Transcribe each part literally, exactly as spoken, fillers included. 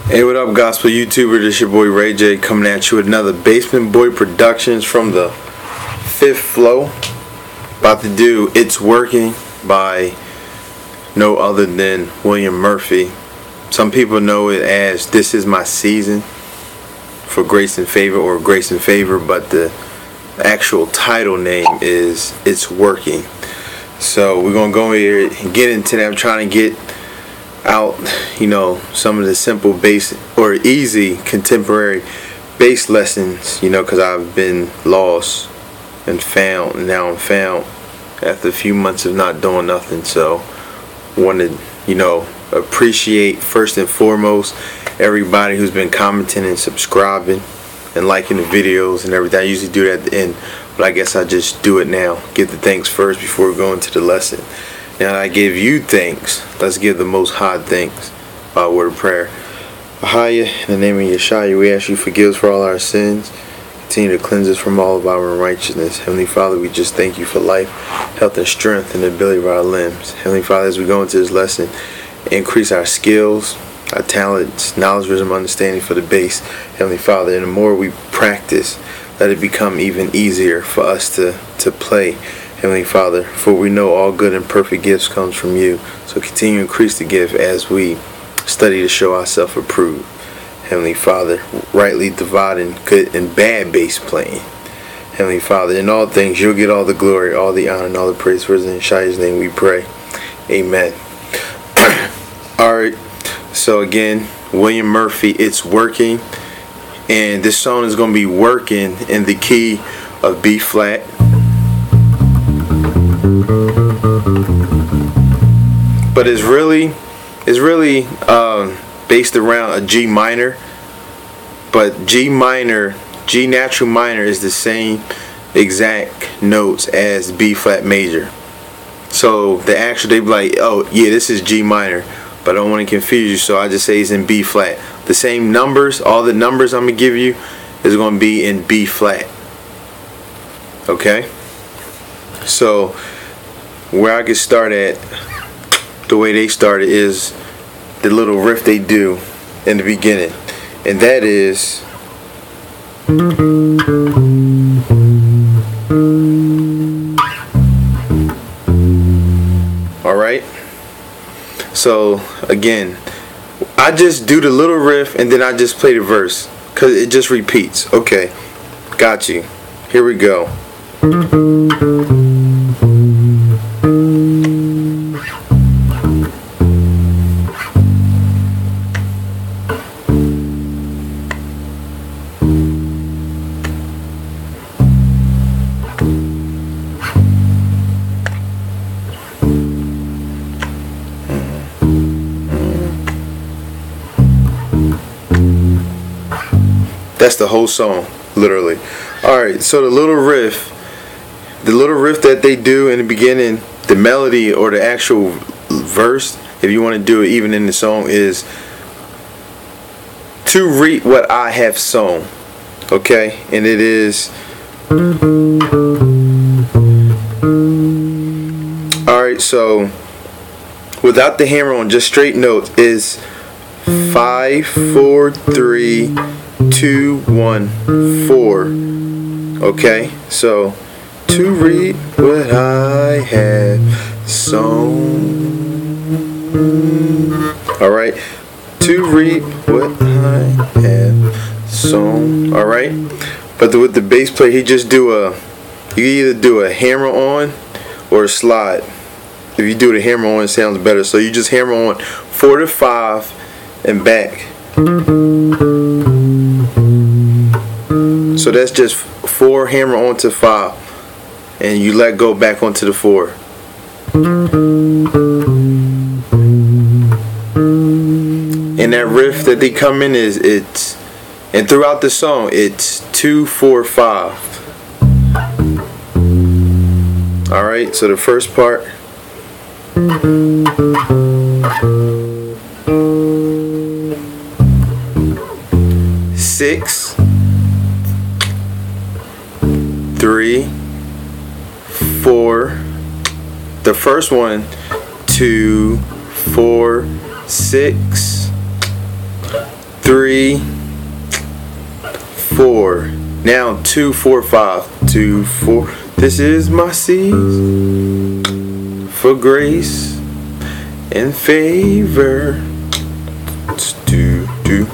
Hey, what up, gospel YouTuber? This your boy Ray J coming at you with another Basement Boy Productions from the fifth flow. About to do It's Working by no other than William Murphy. Some people know it as This Is My Season for Grace and Favor or Grace and Favor, but the actual title name is It's Working. So we're gonna go here and get into that. I'm trying to get out, you know, some of the simple bass or easy contemporary bass lessons, you know, because I've been lost and found, and now I'm found after a few months of not doing nothing. So wanted, you know, appreciate first and foremost everybody who's been commenting and subscribing and liking the videos and everything. I usually do that at the end, but I guess I just do it now. Give the thanks first before we go into the lesson. Now that I give you thanks, let's give the Most High thanks by a word of prayer. Ahaya, in the name of Yeshua, we ask you forgive us for all our sins. Continue to cleanse us from all of our unrighteousness. Heavenly Father, we just thank you for life, health, and strength, and the ability of our limbs. Heavenly Father, as we go into this lesson, increase our skills, our talents, knowledge, wisdom, understanding for the bass. Heavenly Father, and the more we practice, let it become even easier for us to, to play. Heavenly Father, for we know all good and perfect gifts comes from you. So continue to increase the gift as we study to show ourselves approved. Heavenly Father, rightly dividing good and bad bass playing. Heavenly Father, in all things you'll get all the glory, all the honor, and all the praise. For in Yeshua's name we pray. Amen. Alright, so again, William Murphy, It's Working. And this song is going to be working in the key of B flat. But it's really, it's really um, based around a G minor. But G minor, G natural minor is the same exact notes as B flat major. So the actual, they be like, oh yeah, this is G minor, but I don't want to confuse you, so I just say it's in B flat. The same numbers, all the numbers I'm gonna give you is going to be in B flat. Okay. So where I can start at, the way they started, is the little riff they do in the beginning, and that is alright. So again, I just do the little riff and then I just play the verse because it just repeats. Okay, got you. Here we go. That's the whole song, literally. Alright, so the little riff, the little riff that they do in the beginning, the melody or the actual verse, if you want to do it even in the song, is to reap what I have sown. Okay, and it is alright. So without the hammer on, just straight notes, is five, four, three, two, one, four. Okay, so to reap what I have sown. Alright, to reap what I have sown. Alright, but the, with the bass player, he just do a, you either do a hammer on or a slide. If you do the hammer on, it sounds better. So you just hammer on four to five and back. So that's just four hammer onto five, and you let go back onto the four. And that riff that they come in is, it's, and throughout the song it's two, four, five. Alright, so the first part, six, three, four. The first one, two, four, six, three, four. Now two, four, five. Two, four. This is my seas for grace and favor. Do do.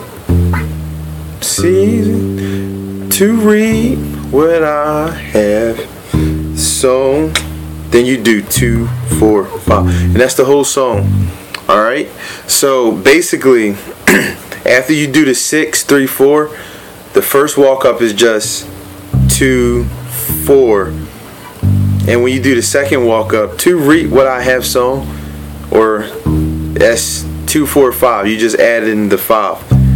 Season to reap what I have sown. Then you do two, four, five, and that's the whole song. All right. So basically, after you do the six, three, four, the first walk up is just two, four, and when you do the second walk up, to reap what I have sown, or that's two, four, five. You just add in the five.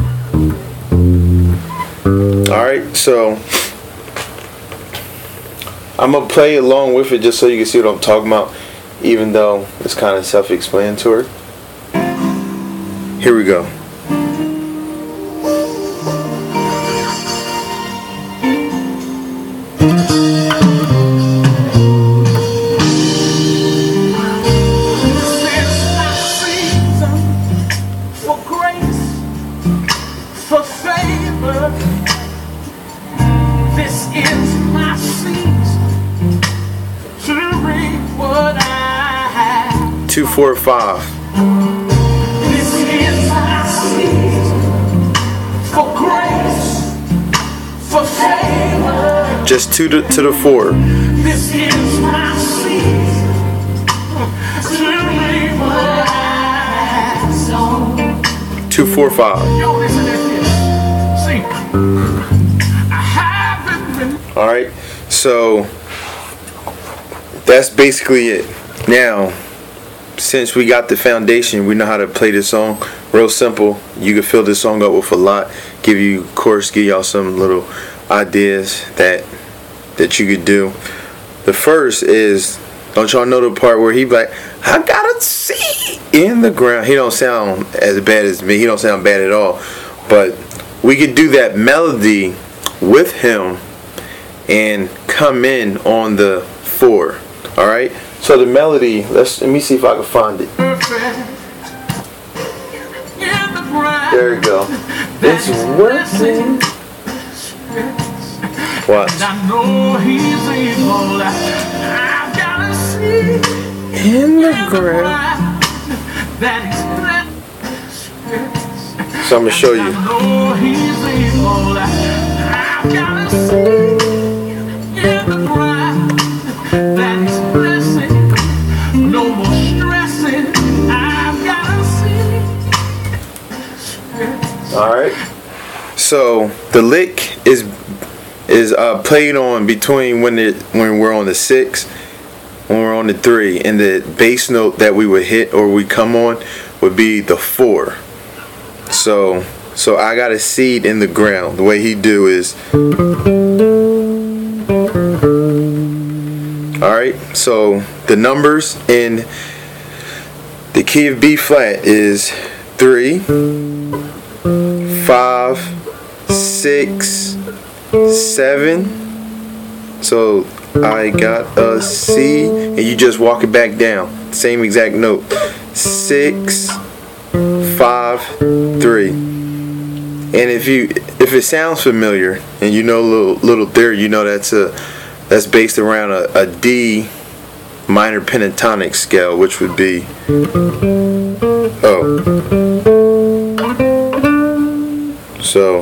All right. So I'm gonna play along with it just so you can see what I'm talking about, even though it's kind of self-explanatory. Here we go. This is my season to reap what I have. Two, four, five. This is my season for grace, for favor. Just two to, to the four. This is my season to reap what I have sown. Two, four, five. Yo, listen to this. See. All right, so that's basically it. Now, since we got the foundation, we know how to play this song. Real simple. You can fill this song up with a lot. Give you, of course, give y'all some little ideas that that you could do. The first is, don't y'all know the part where he be like, I got a seed in the ground. He don't sound as bad as me. He don't sound bad at all. But we could do that melody with him and come in on the four. All right. So the melody. Let's let me see if I can find it. There we go. It's working. Watch. In the ground. So I'm gonna show you. All right. So the lick is is uh, played on between when it when we're on the six, when we're on the three, and the bass note that we would hit or we come on would be the four. So so I got a seed in the ground. The way he do is. All right. So the numbers in the key of B flat is three, five, six, seven. So I got a C, and you just walk it back down. Same exact note. Six, five, three. And if you if it sounds familiar and you know a little little theory, you know that's a that's based around a, a D minor pentatonic scale, which would be oh. So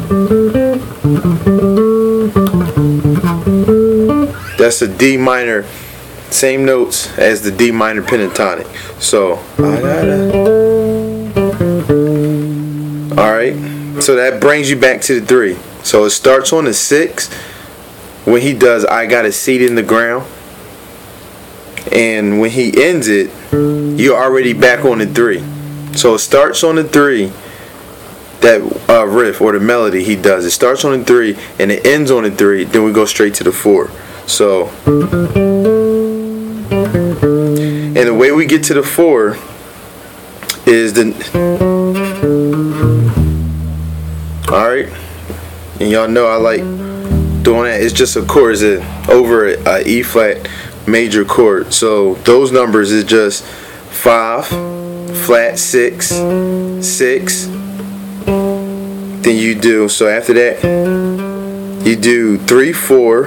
that's a D minor, same notes as the D minor pentatonic. So I gotta. All right. So that brings you back to the three. So it starts on the six when he does I got a seed in the ground, and when he ends it, you're already back on the three. So it starts on the three. That uh, riff or the melody he does, it starts on the three and it ends on the three. Then we go straight to the four. So, and the way we get to the four is the. All right, and y'all know I like doing that. It's just a chord, it's a, over a E flat major chord. So those numbers is just five, flat, six, six. then you do, so after that, you do three, four,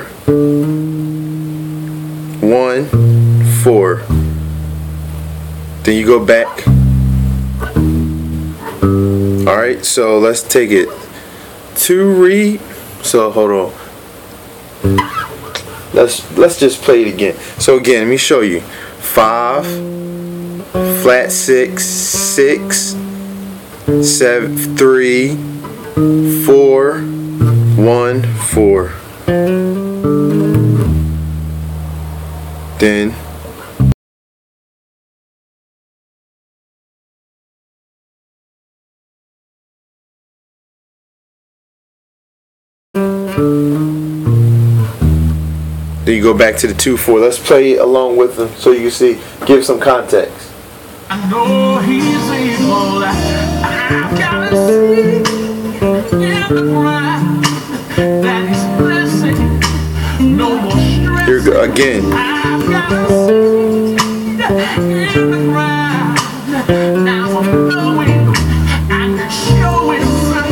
one, four. Then you go back. Alright, so let's take it. Two read. So hold on. Let's let's just play it again. So again, let me show you. Five, flat six, six, seven, three, four, one, four. Then Then you go back to the two four. Let's play it along with them so you can see, give some context. I know he's able. I've got to see in the ground that he's blessing. No more stress. Here we go again. I've got to see in the ground. Now I'm knowing and showing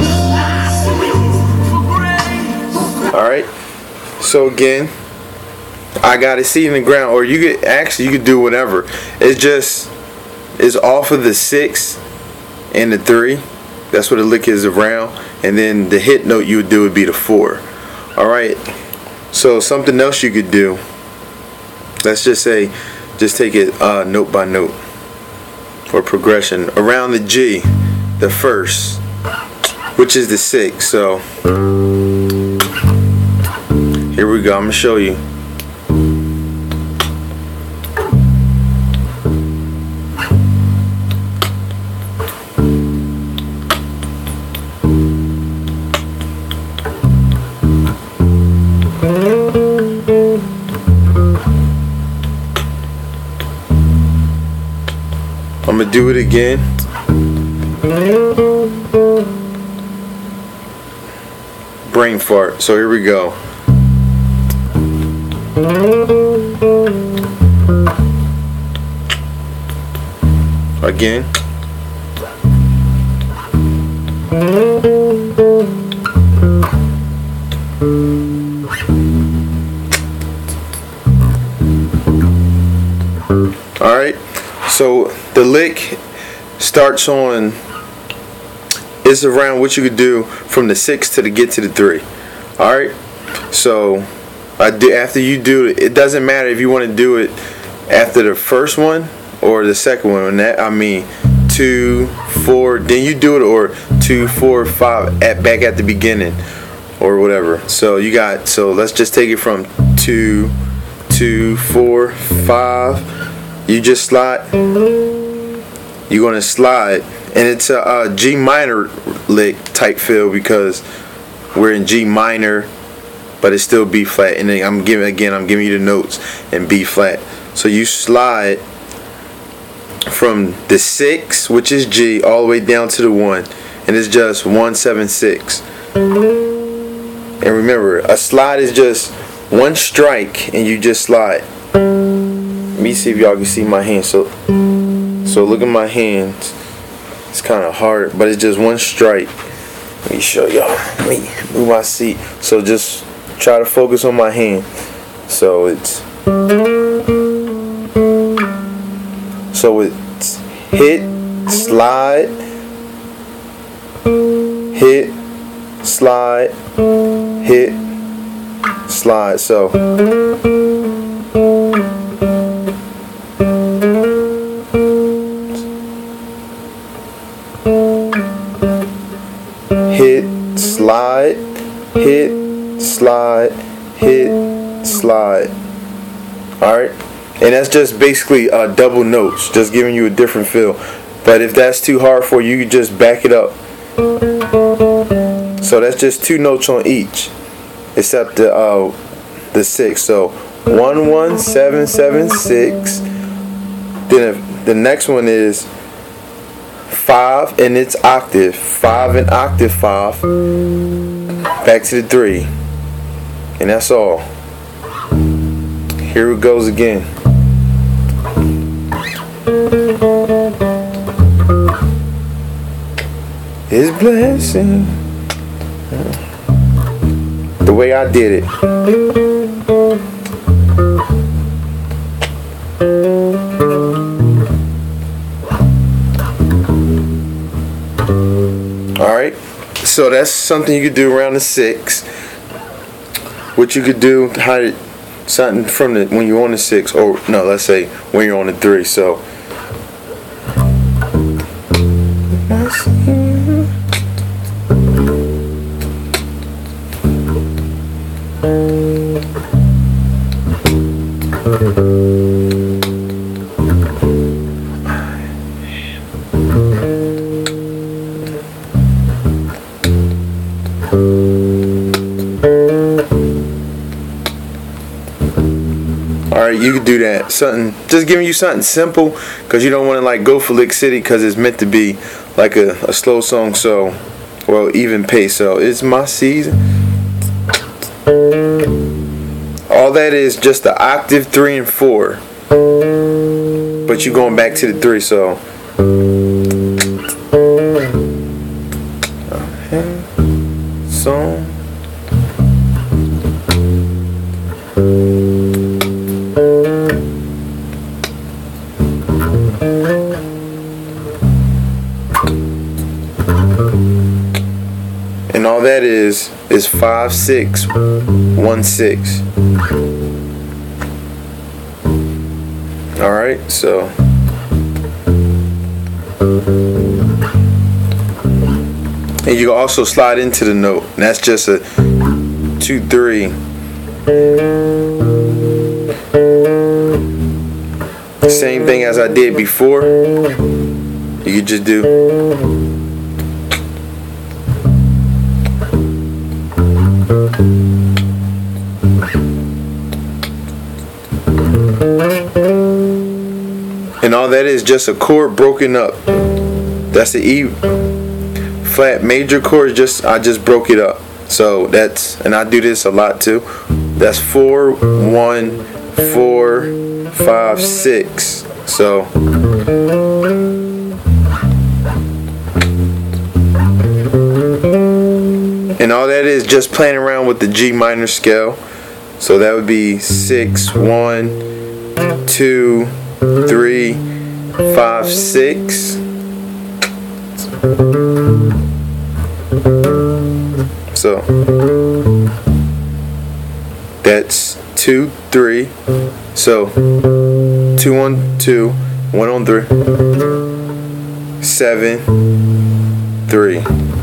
for grace. All right. So again, I got a seed in the ground, or you could actually you could do whatever. It's just it's off of the six and the three. That's what the lick is around, and then the hit note you would do would be the four. All right. So something else you could do. Let's just say, just take it uh, note by note or progression around the G, the first, which is the six. So here we go. I'm gonna show you. I'm gonna do it again. Brain fart. So here we go. Again. All right. So the lick starts on, it's around what you could do from the six to the get to the three. All right. So I do, after you do it, it doesn't matter if you want to do it after the first one or the second one. And that, I mean, two, four, then you do it, or two, four, five at back at the beginning or whatever. So you got, so let's just take it from two, two, four, five. You just slide. You're gonna slide, and it's a, a G minor lick type feel because we're in G minor, but it's still B flat. And then I'm giving again. I'm giving you the notes in B flat. So you slide from the six, which is G, all the way down to the one, and it's just one seven six. And remember, a slide is just one strike, and you just slide. Let me see if y'all can see my hand. So, so look at my hands. It's kind of hard, but it's just one strike. Let me show y'all. Let me move my seat. So just try to focus on my hand. So it's so it's hit, slide, hit, slide, hit, slide. So hit, slide, hit, slide, hit, slide. Alright? And that's just basically uh, double notes, just giving you a different feel. But if that's too hard for you, you can just back it up. So that's just two notes on each, except the uh, the six. So one one seven seven six. Then if the next one is five and it's octave, five and octave five, back to the three, and that's all. Here it goes again. His blessing the way I did it. Alright, so that's something you could do around the six. What you could do, how to, something from the when you're on the six, or no, let's say when you're on the three. So alright, you could do that. Something, just giving you something simple, because you don't want to like go for Lick City, because it's meant to be like a, a slow song. So, well, even pace. So it's my season. All that is just the octave, three and four, but you going back to the three. So okay. So and all that is is five six one six. All right, so and you can also slide into the note, and that's just a two three. Same thing as I did before. You could just do. And all that is just a chord broken up. That's the E flat major chord. Just I just broke it up. So that's, and I do this a lot too. That's four, one, four, five, six. So and all that is just playing around with the G minor scale. So that would be six, one, two, three, five, six. So that's two, three. So two on two, one on three, seven, three.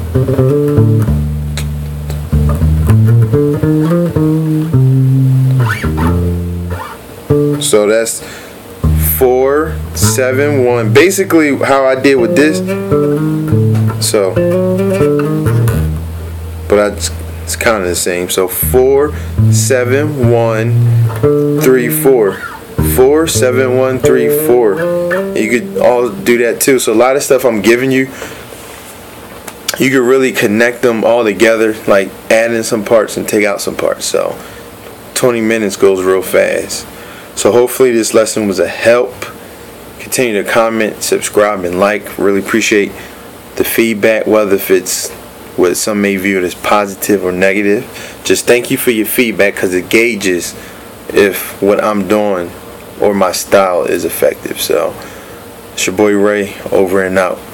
So that's four, seven, one. Basically how I did with this. So, but I, it's kind of the same. So four, seven, one, three, four. Four, seven, one, three, four. You could all do that too. So a lot of stuff I'm giving you, you could really connect them all together, like add in some parts and take out some parts. So twenty minutes goes real fast. So hopefully this lesson was a help. Continue to comment, subscribe, and like. Really appreciate the feedback, whether if it's what some may view it as positive or negative. Just thank you for your feedback, because it gauges if what I'm doing or my style is effective. So it's your boy Ray, over and out.